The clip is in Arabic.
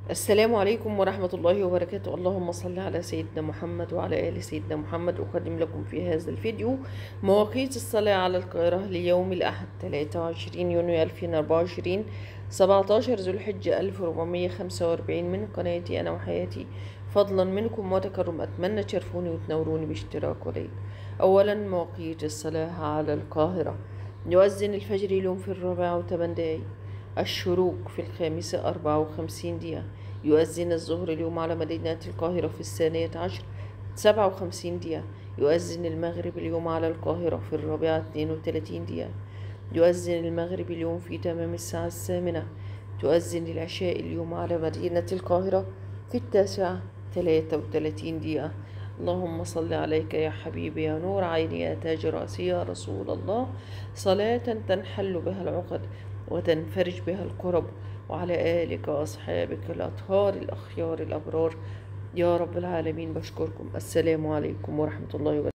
السلام عليكم ورحمة الله وبركاته. اللهم صل على سيدنا محمد وعلى آل سيدنا محمد. أقدم لكم في هذا الفيديو مواقيت الصلاة على القاهرة ليوم الأحد 23 يونيو 2024 17 ذو الحجة 1445 من قناتي أنا وحياتي. فضلا منكم وتكرم أتمنى تشرفوني وتنوروني باشتراك وليل. أولا مواقيت الصلاة على القاهرة: يؤذن الفجر اليوم في 4:08. الشروق في 5:54. يؤذن الظهر اليوم على مدينة القاهرة في 12:00 57. يؤذن المغرب اليوم على القاهرة في 4:32. يؤذن المغرب اليوم في تمام الساعة 8. تؤذن العشاء اليوم على مدينة القاهرة في 9:33. اللهم صل عليك يا حبيبي يا نور عيني يا تاج رأسي يا رسول الله، صلاة تنحل بها العقد وتنفرج بها الكرب، وعلى آلك وأصحابك الأطهار الأخيار الأبرار يا رب العالمين. بشكركم. السلام عليكم ورحمة الله وبركاته.